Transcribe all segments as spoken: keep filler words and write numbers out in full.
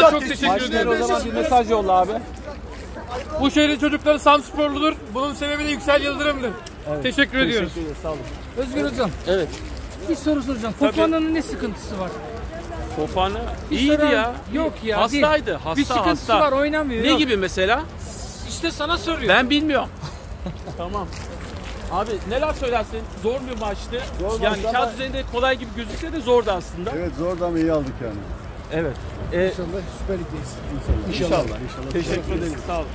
sana çok teşekkür ederim. O zaman bir mesaj yolla abi. Bu şehrin çocukları Samsporludur. Bunun sebebi de Yüksel Yıldırım'dır. Evet. Teşekkür ediyoruz. Teşekkür ederiz. Sağ olun. Özgür Hocam, Evet. bir soru soracağım. Tabii. Fofana'nın ne sıkıntısı var? Fofana Bir iyiydi soran- ya. Yok ya. Hastaydı. değil. Hasta Bir sıkıntısı hasta. var, oynamıyor. Ne yok. gibi mesela? İşte sana soruyor. Ben bilmiyorum. Tamam. Abi neler söylersin? Zor bir maçtı. Zor yani maçtı kağıt ama- üzerinde kolay gibi gözükse de zordu aslında. Evet zor ama iyi aldık yani. Evet. Ee, İnşallah Süper Lig'deyiz. İnşallah. İnşallah. Teşekkür ederiz. Sağ olun.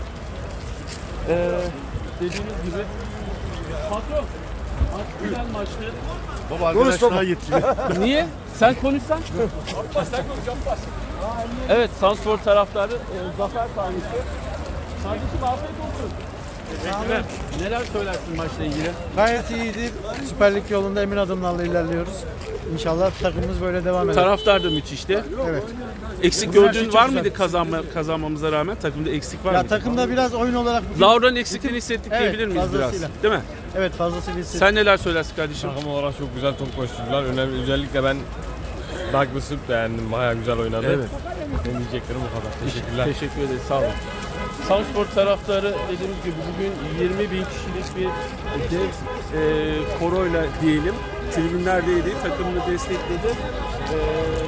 Ee, dediğiniz gibi patron maç güzel maçtı. Baba arkadaşlar yetişti. Niye? Sen konuşsan. Sen konuşacağım. Evet, Samspor taraftarı e, zafer tanesi. Kardeşim afiyet olsun. Teşekkürler. Neler söylersin maçla ilgili? Gayet iyiydi. Süper Lig yolunda emin adımlarla ilerliyoruz. İnşallah takımımız böyle devam eder. Taraftar da müthişti. Evet. Eksik Bugün her gördüğün şey çok var güzel. mıydı kazanma, kazanmamıza rağmen? Takımda eksik var Ya mıydı? takımda biraz oyun olarak bugün- Laura'nın eksikliğini hissettik Evet, diyebilir miyiz biraz? fazlasıyla. Değil mi? evet fazlasıyla hissettim. Sen neler söylersin kardeşim? Takım olarak çok güzel top koşturdular. Önemli, özellikle ben Douglas'ı beğendim. Bayağı güzel oynadı. Evet. Benim diyeceklerim bu kadar. Teşekkürler. Teşekkür ederiz. Sağ olun. Samspor taraftarı dediğimiz gibi bugün yirmi bin kişilik bir dev e, koroyla diyelim tribünlerdeydi. Takımını destekledi. E,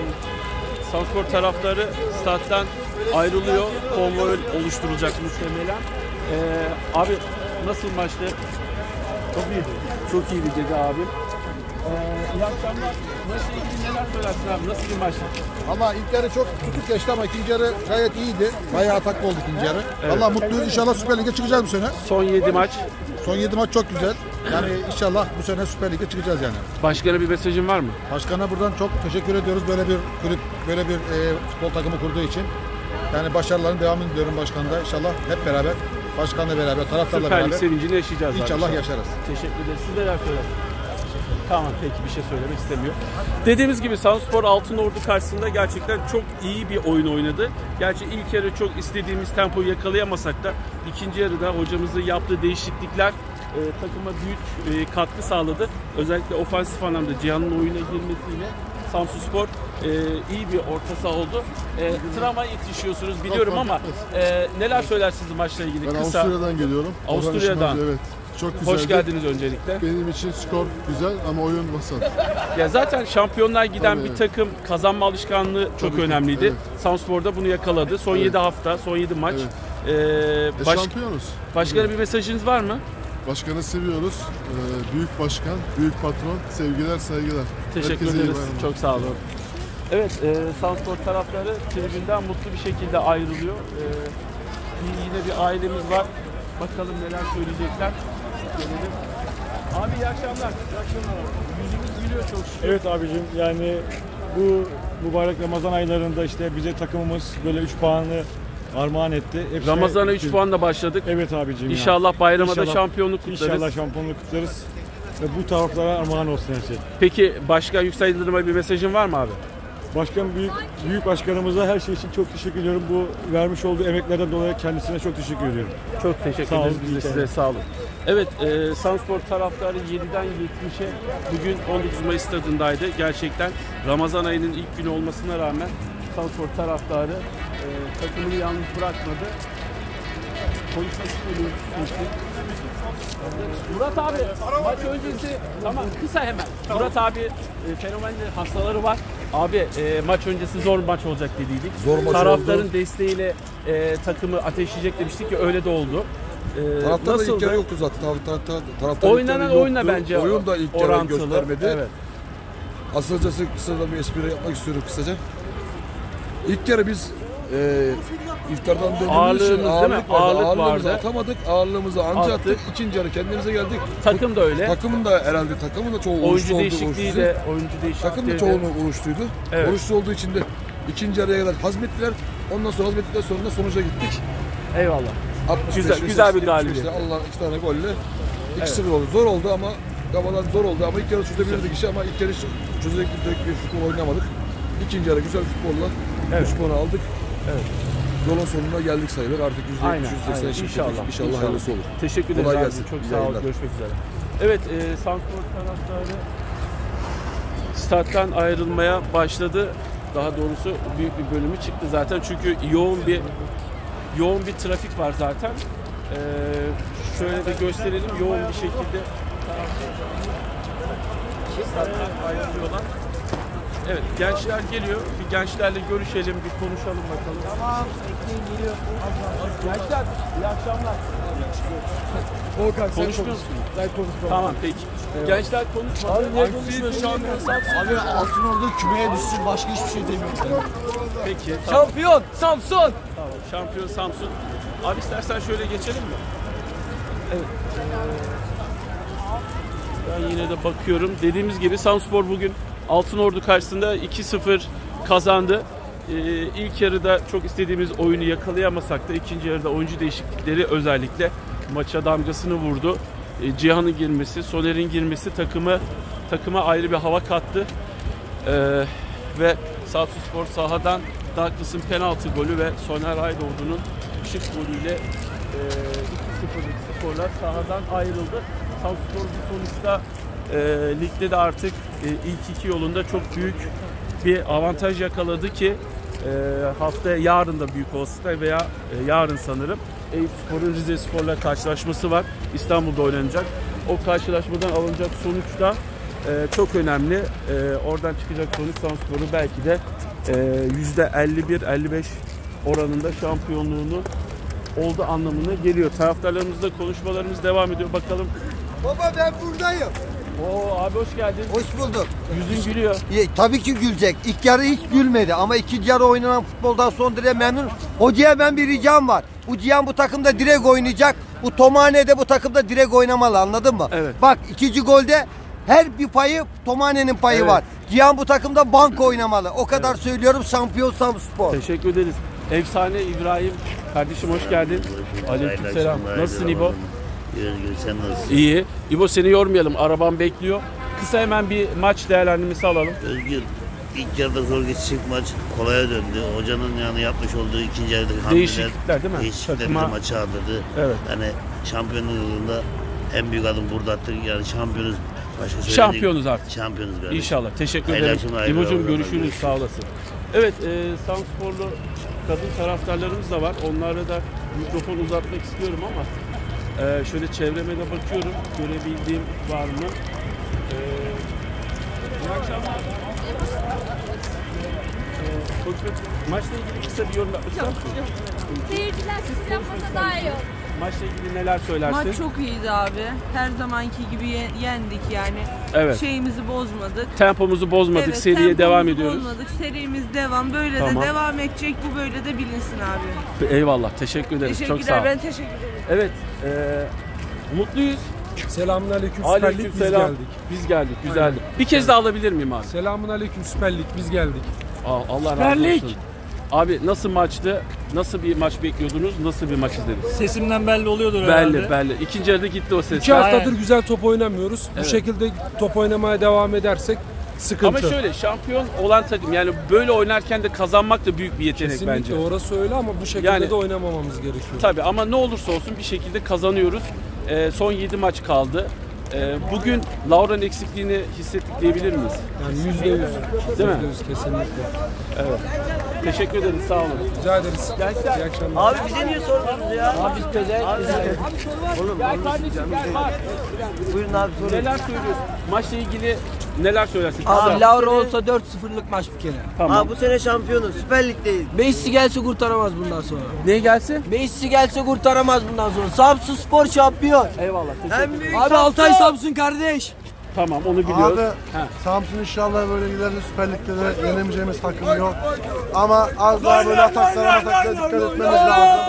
Samspor taraftarı stat'tan ayrılıyor. Konvoy oluşturulacak muhtemelen. E, abi nasıl maçtı? Çok iyiydi. Çok iyiydi dedi abim. E, iyi akşamlar. Maçla ilgili neler söylersin abi? Nasıl bir maçtı? Ama ilk yarı çok tutuk geçti ama ikinci yarı gayet iyiydi. Bayağı ataklı oldu ikinci yarı. Vallahi mutluyuz. İnşallah Süper Lig'e çıkacağız bu sene. Son yedi maç. Son yedi maç çok güzel. Yani inşallah bu sene Süper Lig'e çıkacağız yani. Başkana bir mesajın var mı? Başkana buradan çok teşekkür ediyoruz böyle bir kulüp, böyle bir e, futbol takımı kurduğu için. Yani başarıların devamını diliyorum başkanla. İnşallah hep beraber, başkanla beraber, taraftarla Süper Lig beraber sevincini yaşayacağız abi inşallah yaşarız. Teşekkür ederiz. Siz neler söylersiniz? Tamam peki bir şey söylemek istemiyor. Dediğimiz gibi Samspor Altınordu karşısında gerçekten çok iyi bir oyun oynadı. Gerçi ilk yarı çok istediğimiz tempoyu yakalayamasak da ikinci yarıda hocamızın yaptığı değişiklikler e, takıma büyük e, katkı sağladı. Özellikle ofansif anlamda Cihan'ın oyuna girmesiyle Samsunspor e, iyi bir orta saha oldu. E, Travma yetişiyorsunuz biliyorum ama e, neler söylersiniz maçla ilgili? Ben Kısa. Avusturya'dan geliyorum. Avusturya'dan. Orange, evet. Çok güzeldi. Hoş geldiniz öncelikle. Benim için skor güzel ama oyun vasat. Ya zaten şampiyonlar giden Tabii, bir evet. takım kazanma alışkanlığı çok Tabii ki, önemliydi. evet. Samspor'da bunu yakaladı. Son Evet. yedi hafta, son yedi maç. Evet. Ee, E, baş, şampiyonuz. başkana bir mesajınız var mı? Başkanı seviyoruz. Ee, büyük başkan, büyük patron. Sevgiler, saygılar. Teşekkür Herkese iyi ederiz. bayramlar. Çok sağ olun. Evet, e, Samspor taraftarı tribünden mutlu bir şekilde ayrılıyor. E, yine bir ailemiz var. Bakalım neler söyleyecekler. Gelelim. Abi iyi akşamlar. İyi akşamlar. Yüzümüz gülüyor çok şükür. Evet abicim yani bu mübarek Ramazan aylarında işte bize takımımız böyle üç puanı armağan etti. Hepsine Ramazan'a üç puanla başladık. Evet abicim. İnşallah bayrama da İnşallah- şampiyonluk kutlarız. İnşallah şampiyonluk kutlarız. Ve bu taraflara armağan olsun her şey. Peki Başkan Yüksel Yıldırım'a bir mesajın var mı abi? Başkan büyük büyük başkanımıza her şey için çok teşekkür ediyorum. Bu vermiş olduğu emeklerden dolayı kendisine çok teşekkür ediyorum. Çok teşekkür Sağ ederiz. olun, Biz de iyi size sağ olun. Evet, e, Samspor taraftarı yediden yetmişe bugün on dokuz Mayıs stadındaydı. Gerçekten Ramazan ayının ilk günü olmasına rağmen Samspor taraftarı e, takımını yalnız bırakmadı. Polis geliyor. Murat abi, maç öncesi, tamam kısa hemen. Murat abi e, fenomenli hastaları var. Abi e, maç öncesi zor maç olacak dediydik. Zor maç Taraftarın oldu. desteğiyle e, takımı ateşleyecek demiştik ki öyle de oldu. E, Taraftar da ilk nasıldı? yarı yoktu zaten. Taraf, taraf, taraf, taraftar Oynanan ilk yarı oyuna yoktu. bence Oyun da ilk yarı orantılı. göstermedi. Evet. Aslında kısa da bir espri yapmak istiyorum kısaca. İlk yarı biz e, iftardan döndüğümüz Ağırlığımız için değil mi? ağırlık vardı. Ağırlık Ağırlığımızı vardı. atamadık. Ağırlığımızı anca Attık. attık. İkinci yarı kendimize geldik. Takım da öyle. Takımın da herhalde takımın da çoğu oruçlu Oyuncu oldu. değişikliği oruçsuz. de, oyuncu değişikliği Takım da de. çoğunluğu oruçluydu. Evet. Oruçlu olduğu için de ikinci yarıya kadar hazmettiler. Ondan sonra hazmettikten sonra da sonuca gittik. Eyvallah. altmış beş, Güzel- güzel bir yetmiş beşte galibiyet. Allah iki tane golle. İkisi bir oldu. Zor oldu ama Kafadan zor oldu ama ilk yarı çözebilirdik işi ama ilk yarı çözecek bir futbol oynamadık. İkinci yarı güzel futbolla evet. üç puanı aldık. Evet. Yolun sonuna geldik sayılır. Artık yüzde yetmiş yüzde seksen inşallah. İnşallah hayırlısı olur. Teşekkür ederiz. Kolay Abi. gelsin. Çok İyi sağ olun. yayınlar. Görüşmek üzere. Evet, e, Samspor taraftarı stat'tan ayrılmaya başladı. Daha doğrusu büyük bir bölümü çıktı zaten çünkü yoğun bir yoğun bir trafik var zaten. Ee, şöyle de gösterelim, yoğun bir şekilde ayrılıyorlar. Evet, gençler geliyor. Bir gençlerle görüşelim, bir konuşalım bakalım. Tamam, geliyor. Gençler, iyi akşamlar. Konuşmuyor musunuz? Tamam, peki. Evet. Gençler konuşmadı. Abi niye konuşmuyor? Şampiyon Samsun. Abi Altınordu kümeye düşsün, başka hiçbir şey demiyorum. Peki. Tamam. Şampiyon Samsun. Tamam, şampiyon Samsun. Abi istersen şöyle geçelim mi? Evet. Ben yine de bakıyorum. Dediğimiz gibi Samspor bugün Altınordu karşısında iki sıfır kazandı. Ee, ilk yarıda çok istediğimiz oyunu yakalayamasak da ikinci yarıda oyuncu değişiklikleri özellikle maça damgasını vurdu. Ee, Cihan'ın girmesi, Soner'in girmesi takımı takıma ayrı bir hava kattı. Ee, ve Samsunspor sahadan Douglas'ın penaltı golü ve Soner Aydoğdu'nun şık golüyle e, iki sıfırlık skorlar sahadan ayrıldı. Samsunspor bu sonuçta e, ligde de artık e, ilk iki yolunda çok büyük bir avantaj yakaladı ki e, haftaya yarın da büyük olasılıkla veya e, yarın sanırım Eyüpspor'un Rizespor'la karşılaşması var. İstanbul'da oynanacak. O karşılaşmadan alınacak sonuç da e, çok önemli. E, oradan çıkacak sonuç Samsunspor'u belki de yüzde elli bir elli beş oranında şampiyonluğunu oldu anlamına geliyor. Taraftarlarımızla konuşmalarımız devam ediyor. Bakalım. Baba ben buradayım. Oo abi hoş geldin. Hoş bulduk. Yüzün gülüyor. Ya, tabii ki gülecek. İlk yarı hiç gülmedi ama ikinci yarı oynanan futboldan son derece memnun. Hocaya ben bir ricam var. Bu Cihan bu takımda direkt oynayacak. Bu Tomane de bu takımda direkt oynamalı, anladın mı? Evet. Bak ikinci golde her bir payı Tomane'nin payı evet. var. Cihan bu takımda banko oynamalı. O kadar evet. söylüyorum, şampiyon Samspor. Teşekkür ederiz. Efsane İbrahim kardeşim hoş geldin. Aleykümselam. Nasılsın İbo? İyi, sen nasılsın? İyi. İbo seni yormayalım. Araban bekliyor. Kısa hemen bir maç değerlendirmesi alalım. Özgür, ilk yarıda zor geçecek maç kolaya döndü. Hocanın yani yapmış olduğu ikinci yarıdaki hamleler, değişiklikler değil mi? Değişiklikler maçı aldırdı. Evet. Yani şampiyonluk yolunda en büyük adım burada attık. Yani şampiyonuz. Şampiyonuz artık. Şampiyonuz galiba. İnşallah. Teşekkür ederim. İbo'cum görüşürüz. Sağ olasın. Evet, e, Samsporlu kadın taraftarlarımız da var. Onlara da mikrofon uzatmak istiyorum ama e, şöyle çevreme de bakıyorum. Görebildiğim var mı? E, iyi akşamlar. E, maçla ilgili kısa bir yorum yapmak ister misin? Seyirciler siz yapmasa daha iyi olur. Maçla ilgili neler söylersin? Maç çok iyiydi abi. Her zamanki gibi yendik yani. Evet. Şeyimizi bozmadık. Tempomuzu bozmadık. Evet, seriye devam ediyoruz. Bozmadık. Serimiz devam. Böyle tamam. de devam edecek. Bu böyle de bilinsin abi. Eyvallah. Teşekkür ederim. Çok sağ ol. Ben teşekkür ederim. Evet. E, mutluyuz. Selamünaleyküm Süper Lig, biz selam. geldik. Biz geldik. Güzeldi. Bir kez daha alabilir miyim abi? Selamünaleyküm Süper Lig, biz geldik. Aa, Allah Süper razı Lig. olsun. Abi nasıl maçtı? Nasıl bir maç bekliyordunuz? Nasıl bir maç izlediniz? Sesimden belli oluyordur belli, herhalde. Belli belli. İkinci yarıda gitti o ses. İki haftadır Aynen. güzel top oynamıyoruz. Evet. Bu şekilde top oynamaya devam edersek sıkıntı. Ama şöyle şampiyon olan takım yani böyle oynarken de kazanmak da büyük bir yetenek Kesinlikle bence. Kesinlikle orası öyle ama bu şekilde yani, de oynamamamız gerekiyor. Tabii ama ne olursa olsun bir şekilde kazanıyoruz. Ee, son yedi maç kaldı. Ee, bugün Laura'nın eksikliğini hissettik diyebilir miyiz? Yani yüzde yüz. Değil mi? yüzde yüz kesinlikle. Evet. Teşekkür ederiz. Sağ olun. Rica ederiz. Gençler. İyi akşamlar. Abi bize niye sormadınız ya? Abi biz pezevenk. Abi soru var. Oğlum, gel kardeşim gel bak. Buyurun abi sorun. Neler söylüyorsun? Maçla ilgili neler söylersin? Abi Laura olsa dört sıfırlık maç bir kere. Tamam. Abi bu sene şampiyonuz. Süper Lig'deyiz. Messi gelse kurtaramaz bundan sonra. Ne gelse? Messi gelse kurtaramaz bundan sonra. Samsunspor şampiyon. Eyvallah. Teşekkür ederim. Abi Altay Samsun kardeş. Tamam onu biliyoruz. Abi ha. Samsun inşallah böyle ileride Süper Lig'de de yenemeyeceğimiz takım yok. Ama az daha böyle ataklara ataklara dikkat etmemiz lazım.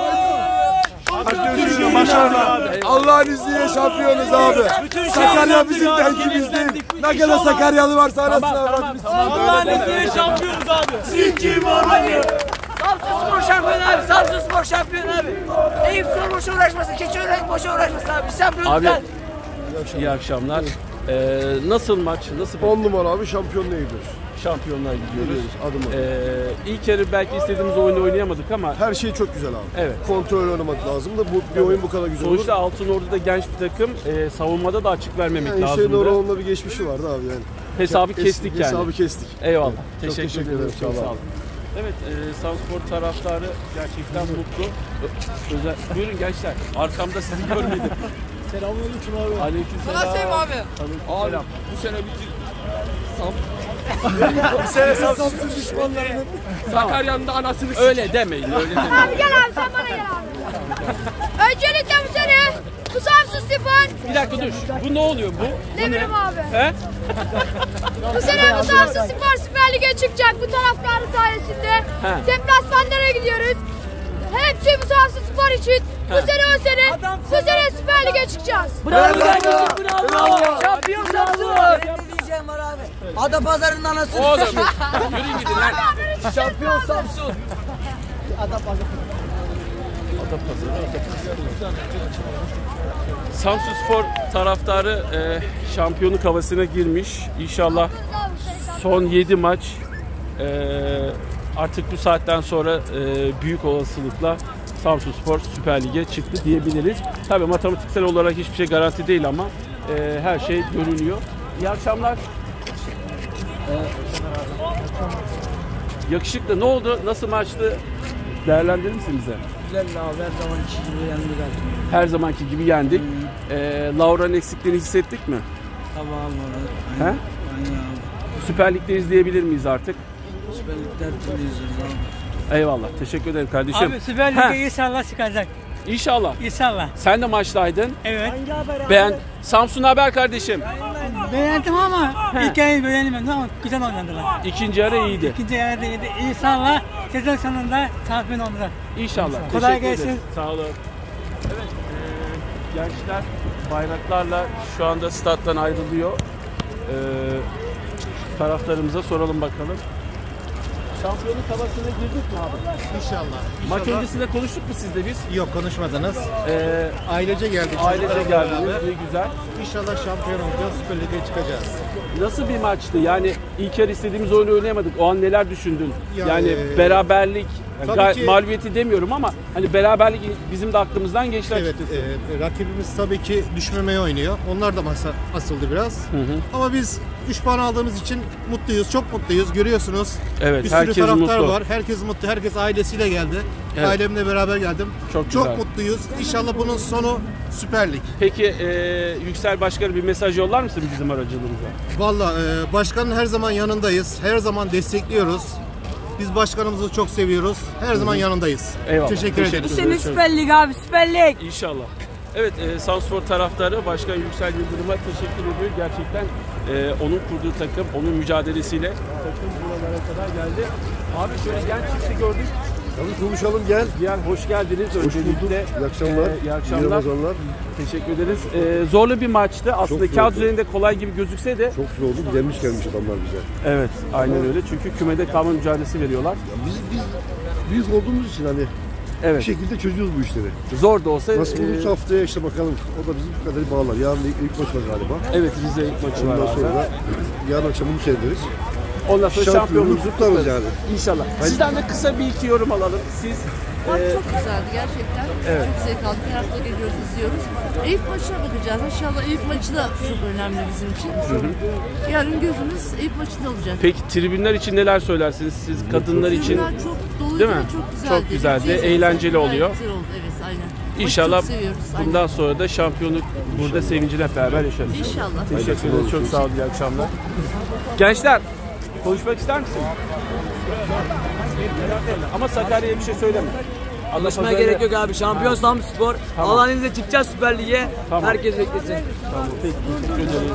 Başarılar. Allah'ın izniyle şampiyonuz abi. Sakarya bizim tenkimiz değil. Ne kadar Sakaryalı varsa arasına avradımız. Allah'ın izniyle şampiyonuz abi. Sikim abi. Samsunspor şampiyon abi. Samsunspor şampiyon abi. Eyüpspor boşa uğraşmasın. Keçiören boşa uğraşmasın abi. Şampiyonuz abi. İyi akşamlar. Ee, nasıl maç? Nasıl? on numara abi şampiyonluğa gidiyoruz. Şampiyonlar gidiyoruz. Adım adım. Ee, ilk yarı belki istediğimiz oyunu oynayamadık ama her şey çok güzel abi. Evet. Kontrol oynamak lazım da bu bir oyun bu kadar güzel sonuçta olur. Altınordu'da genç bir takım, e, savunmada da açık vermemek yani lazımdı. Hüseyin Orhan'la bir geçmişi vardı abi yani. Hesabı kestik yani. Hesabı kestik. Eyvallah. Çok Teşekkür, teşekkür ederim. ederim. Çok Sağ sağ olun. olun. Evet, e, Samspor taraftarı gerçekten mutlu. Ö- Özel. Buyurun gençler. Arkamda sizi görmedim. Selamünaleyküm abi. Aleykümselam. Sana sevim abi. Aleykümselam. Bu sene bitir. Bu sene Samsun düşmanlarının Sakarya'nın da anasını öyle demeyin, öyle demeyin. Abi gel abi sen bana gel abi. Öncelikle bu sene bu Samsun Spor. Bir dakika dur. Bu ne oluyor bu? Ne Bu bileyim abi. He? Bu sene bu Samsun Spor Süper Lig'e çıkacak bu taraftarı sayesinde. He. Deplasmanlara gidiyoruz. Hepsi bu Samsun Spor için. Bu sene o sene, bu sene Süper Lig'e çıkacağız. Bravo kardeşim, bravo. Şampiyon Samsun. Benim de diyeceğim var abi. Adapazarı'nın anasını. Oğlum yürüyün gidin lan. Şampiyon Samsun. Adapazarı. Samsun Spor taraftarı e, şampiyonluk havasına girmiş. İnşallah son yedi maç e, artık bu saatten sonra e, büyük olasılıkla Samsun Spor Süper Lig'e çıktı diyebiliriz. Tabii matematiksel olarak hiçbir şey garanti değil ama e, her şey görünüyor. İyi akşamlar. E, yakışıklı. Ne oldu? Nasıl maçtı? Değerlendirir misin bize? Güzel abi, her zamanki gibi yendik abi. Her zamanki gibi yendik. Hmm. E, Laura'nın eksikliğini hissettik mi? Tamam abi. He? Aynen abi. Süper Lig'de izleyebilir miyiz artık? Süper Lig'de her türlü izliyoruz abi. Eyvallah. Teşekkür ederim kardeşim. Abi Süper Lig'e inşallah çıkacak. İnşallah. İnşallah. Sen de maçtaydın. Evet. Ben Samsun haber kardeşim. Beğendim ama ilk yarıyı beğenmedim ama güzel oynadılar. İkinci yarı iyiydi. İkinci yarı iyiydi. İnşallah sezon sonunda şampiyon olacak. İnşallah. Kolay Teşekkür gelsin. ederim. Sağ olun. Evet. E, gençler bayraklarla şu anda stat'tan ayrılıyor. E, taraftarımıza soralım bakalım. Şampiyonluk havasına girdik mi abi? İnşallah. Maç İnşallah. öncesinde konuştuk mu siz de biz? Yok, konuşmadınız. Ee, Ailece geldik. Ailece geldiniz. Ne güzel. İnşallah şampiyon olacağız. Süper Lig'e çıkacağız. Nasıl bir maçtı? Yani ilk yarı istediğimiz oyunu oynayamadık. O an neler düşündün? Ya, yani e, beraberlik, yani ki, mağlubiyeti demiyorum ama hani beraberlik bizim de aklımızdan geçti evet, açıkçası. E, rakibimiz tabii ki düşmemeye oynuyor. Onlar da masa asıldı biraz. Hı hı. Ama biz üç puan aldığımız için mutluyuz. Çok mutluyuz. Görüyorsunuz. Evet, bir sürü herkes taraftar mutlu. var. Herkes mutlu. Herkes ailesiyle geldi. Evet. Ailemle beraber geldim. Çok, Çok güzel. mutluyuz. İnşallah bunun sonu Süper Lig. Peki e, Yüksel Başkan'a bir mesaj yollar mısın bizim aracılığımızla? Vallahi e, başkanın her zaman yanındayız. Her zaman destekliyoruz. Biz başkanımızı çok seviyoruz. Her zaman yanındayız. Eyvallah. Teşekkür, Teşekkür ederim. Bu sene Süper Lig abi, Süper Lig. İnşallah. Evet, e, Samspor taraftarı Başkan Yüksel Yıldırım'a teşekkür ediyor. Gerçekten e, onun kurduğu takım, onun mücadelesiyle takım buralara kadar geldi. Abi şöyle genç çifti gördük. Tabii konuşalım, gel. Diğer hoş geldiniz. Hoş bulduk. Öncelikle, İyi akşamlar. E, iyi akşamlar. İyi Ramazanlar. Teşekkür ederiz. E, zorlu bir maçtı. Aslında Çok kağıt zordu. üzerinde kolay gibi gözükse de. Çok zordu. Gelmiş gelmiş adamlar bize. Evet, aynen öyle. Çünkü kümede kalma mücadelesi veriyorlar. Ya biz, biz büyük olduğumuz için hani evet. bir şekilde çözüyoruz bu işleri. Zor da olsa. Nasıl olursa e, haftaya işte bakalım. O da bizim kaderi bağlar. Yarın ilk, ilk maç var galiba. Evet, bize ilk maçı var. Ondan sonra da yarın akşam bunu seyrederiz. Ondan sonra şampiyonluğumuzu kutlarız yani. İnşallah. Sizden de kısa bir iki yorum alalım. Siz Maç e, çok güzeldi gerçekten. Evet. Çok zevk aldık. Her hafta geliyoruz, izliyoruz. Eyüp maçına bakacağız. İnşallah Eyüp maçı da çok önemli bizim için. Hı hı. Yarın gözümüz Eyüp maçında olacak. Peki tribünler için neler söylersiniz siz kadınlar için? Tribünler çok doluydu değil mi? ve çok güzeldi. Çok güzeldi, Güzel, eğlenceli gayet oluyor. güzel oldu, evet aynen. İnşallah Maçı çok seviyoruz, bundan aynen. sonra da şampiyonluk burada sevinciyle hep beraber yaşarız. İnşallah. Teşekkür ederiz. Çok sağ olun. İyi akşamlar. Gençler konuşmak ister misin? Ama Sakarya'ya bir şey söyleme. Anlaşmaya gerek yok abi. Şampiyon Samspor. Tamam. Allah'ın izniyle çıkacağız Süper Lig'e. Tamam. Herkes beklesin. Tamam. Peki. Teşekkür ederiz.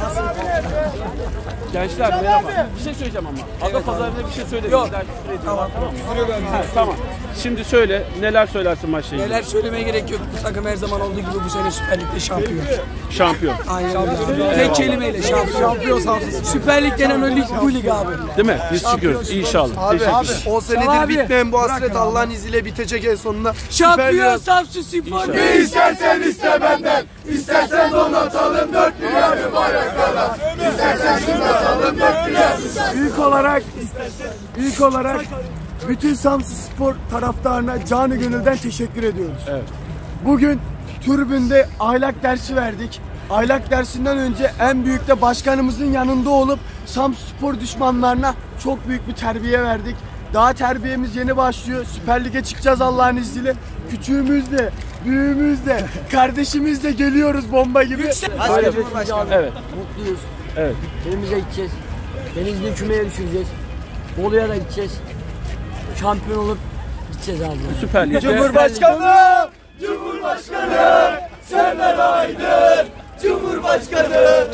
Gençler merhaba. Bir şey söyleyeceğim ama. Ada Pazarı'na bir şey söyle. Yok. Tamam. Ha, tamam. Şimdi söyle. Neler söylersin maçla ilgili? Neler söylemeye gerek yok. Bu takım her zaman olduğu gibi bu sene Süper Lig'de şampiyon. Şampiyon. Aynen öyle. Tek kelimeyle şampiyon. Şampiyon Samsun. Süper Lig denen o lig bu lig abi. Değil mi? Biz çıkıyoruz. İnşallah. Abi, abi on senedir abi. bitmeyen bu hasret Allah'ın izniyle bitecek en sonunda. Şampiyon Samsun Spor. Ne istersen iste benden. İstersen donatalım dört milyarı bayraklarla. İstersen donatalım dört milyarı. İlk olarak, ilk olarak bütün Samsun Spor taraftarına canı gönülden teşekkür ediyoruz. Evet. Bugün tribünde ahlak dersi verdik. Ahlak dersinden önce en büyük de başkanımızın yanında olup Samsunspor düşmanlarına çok büyük bir terbiye verdik. Daha terbiyemiz yeni başlıyor. Süper Lig'e çıkacağız Allah'ın izniyle. Küçüğümüz de, büyüğümüz de, kardeşimiz de geliyoruz bomba gibi. Asker Cumhurbaşkanı. Evet. Mutluyuz. Evet. Evimize gideceğiz. Denizli kümeye düşüreceğiz. Bolu'ya da gideceğiz. Şampiyon olup gideceğiz abi. Süper Lig'de. Cumhurbaşkanı! Cumhurbaşkanı! Serdar Aydın! Cumhurbaşkanı!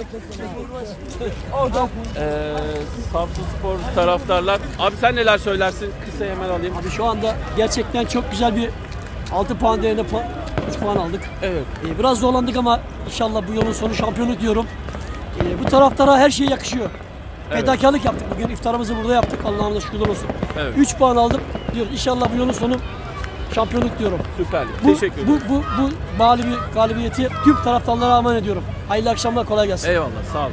Ee, Samsunspor taraftarlar. Abi sen neler söylersin? Kısa hemen alayım. Abi şu anda gerçekten çok güzel bir altı puan değerinde üç puan aldık. Evet. Ee, biraz zorlandık ama inşallah bu yolun sonu şampiyonluk diyorum. Ee, bu taraftara her şey yakışıyor. Evet. Fedakarlık yaptık bugün. İftarımızı burada yaptık. Allah'ımıza şükürler olsun. Evet. üç puan aldık diyoruz. İnşallah bu yolun sonu şampiyonluk diyorum. Süper. Bu, Teşekkür bu, ederim. bu, bu mağlubi, galibiyeti tüm taraftarlara armağan ediyorum. Hayırlı akşamlar, kolay gelsin. Eyvallah, sağ olsun.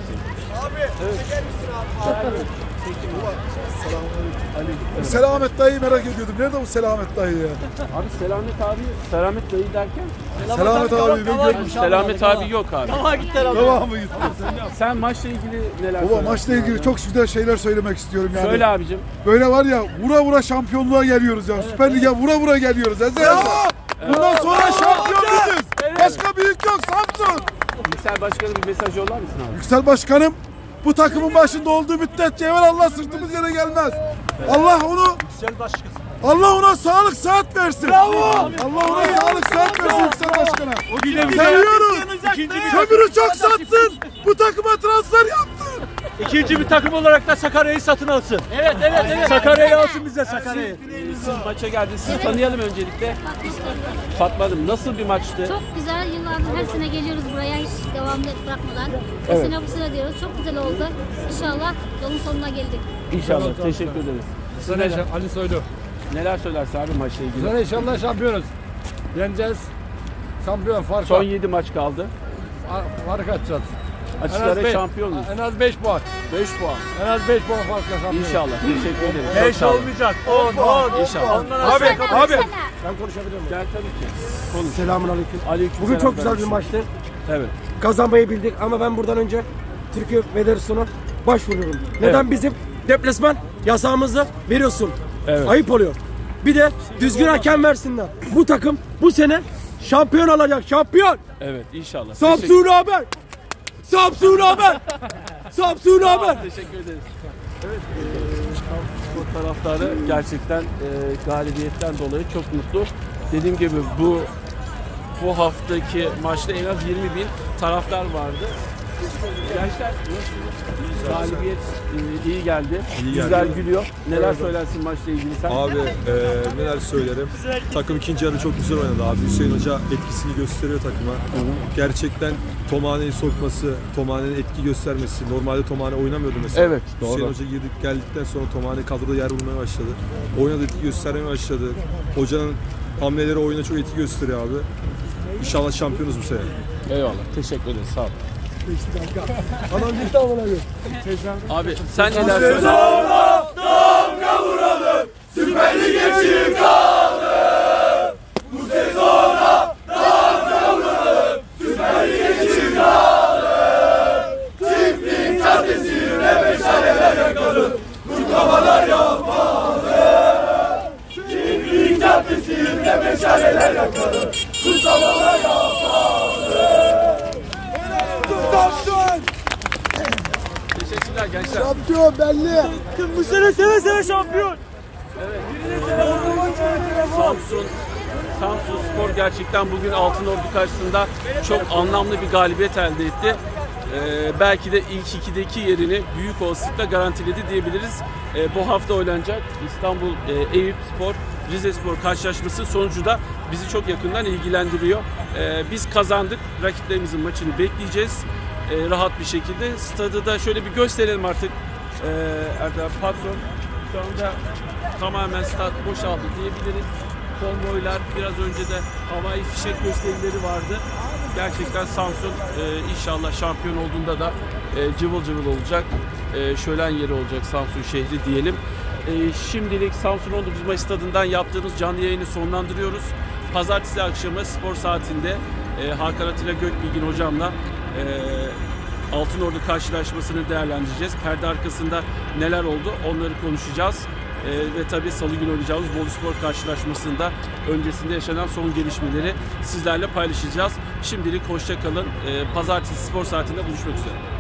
Selamet dayı merak ediyordum. Nerede bu Selamet dayı ya? Abi Selamet abi, Selamet dayı derken? Selamet abi ben görmüşüm. Selamet abi yok abi. Kava gitti herhalde. Kava mı gitti? Sen maçla ilgili neler Baba söylersin? maçla ilgili çok güzel şeyler söylemek istiyorum yani. Söyle abicim. Böyle var ya vura vura şampiyonluğa geliyoruz ya. Süper Lig'e vura vura geliyoruz. Eze eze. Bundan sonra şampiyon biziz. Başka büyük yok Samsun. Yüksel Başkan'a bir mesaj yollar mısın abi? Yüksel Başkanım bu takımın başında olduğu müddetçe evvelallah sırtımız yere gelmez. Allah onu Allah ona sağlık saat versin. Bravo. Allah ona sağlık saat versin Yüksel Başkan'a. Seviyoruz. Kömürü çok satsın. Bu takıma transfer yapsın. İkinci bir takım olarak da Sakarya'yı satın alsın. Evet, evet, evet. Sakarya'yı alsın bize Sakarya'yı. Siz maça geldiniz. Sizi tanıyalım öncelikle. Fatma Hanım, nasıl bir maçtı? Çok güzel. Yıllardır her sene geliyoruz buraya hiç devamlı bırakmadan. Bu Evet. sene bu sene diyoruz. Çok güzel oldu. İnşallah yolun sonuna geldik. İnşallah. Teşekkür ederiz. Siz Sana neler, Ali Soylu. neler söylersin abi maçla ilgili? Sana inşallah şampiyonuz. Yeneceğiz. Şampiyon fark Son yedi maç kaldı. fark atacağız. Açık En az ara beş- şampiyon muyuz? En az beş puan. beş puan. En az beş puan farkla şampiyon. İnşallah. Teşekkür ederim. Çok beş sağ olun. olmayacak. on, on. İnşallah. Abi, abi. Ben konuşabilir miyim? Gel tabii ki. Konuş. Selamun aleyküm. Aleyküm Bugün selam çok güzel bir kardeşim. maçtı. Evet. Kazanmayı bildik ama ben buradan önce Türkiye Federasyonu'na başvuruyorum. Neden Evet. bizim deplasman yasağımızı veriyorsun? Evet. Ayıp oluyor. Bir de düzgün hakem versinler. Bu takım bu sene şampiyon olacak. Şampiyon. Evet inşallah. Samsun haber. Samsun haber. Samsun haber. Teşekkür ederiz. Evet. Bu taraftarı gerçekten e, galibiyetten dolayı çok mutlu. Dediğim gibi bu bu haftaki maçta en az yirmi bin taraftar vardı. Gençler galibiyet e, iyi geldi. İyi Yüzler geldi. gülüyor. Neler söylersin maçla ilgili sen? Abi e, neler söylerim. Takım ikinci yarı çok güzel oynadı abi. Hüseyin Hoca etkisini gösteriyor takıma. Gerçekten Tomane'yi sokması, Tomane'nin etki göstermesi. Normalde Tomane oynamıyordu mesela. Evet, doğru. Hüseyin Hoca girdik geldikten sonra Tomane kadroda yer bulmaya başladı. Oyuna da etki göstermeye başladı. Hocanın hamleleri oyuna çok etki gösteriyor abi. İnşallah şampiyonuz bu sene. Eyvallah. Teşekkür ederiz. Sağ ol. Adam gitti amına koyayım. Abi sen neler söylersin? Sezona damga vuralım. Süper Lig'e çıkalım. Bu sezona damga vuralım. Süper Lig'e çıkalım. Çiftlik caddesine meşaleler yakalım. Kutlamalar yapalım. Çiftlik caddesine meşaleler yakalım. Kutlamalar yapalım. Samsun! Teşekkürler gençler. Şampiyon belli. Bu sene seve seve şampiyon. Evet. Samsun Samsun Spor gerçekten bugün Altınordu karşısında çok anlamlı bir galibiyet elde etti. Ee, belki de ilk ikideki yerini büyük olasılıkla garantiledi diyebiliriz. Ee, bu hafta oynanacak İstanbul e, Eyüp Spor Rize Spor karşılaşması sonucu da bizi çok yakından ilgilendiriyor. Ee, biz kazandık. Rakiplerimizin maçını bekleyeceğiz. Ee, rahat bir şekilde. Stadı da şöyle bir gösterelim artık. Ee, Erdem patron şu anda tamamen stat boşaldı diyebiliriz. Konvoylar, biraz önce de havai fişek gösterileri vardı. Gerçekten Samsun e, inşallah şampiyon olduğunda da e, cıvıl cıvıl olacak. E, şölen yeri olacak Samsun şehri diyelim. E, şimdilik Samsun on dokuz Mayıs stadından yaptığımız canlı yayını sonlandırıyoruz. Pazartesi akşamı spor saatinde e, Hakan Atilla Gökbilgin hocamla e, Altınordu karşılaşmasını değerlendireceğiz. Perde arkasında neler oldu onları konuşacağız. Ee, ve tabii Salı günü oynayacağımız Boluspor karşılaşmasında öncesinde yaşanan son gelişmeleri sizlerle paylaşacağız. Şimdilik hoşça kalın. Ee, Pazartesi spor saatinde buluşmak üzere.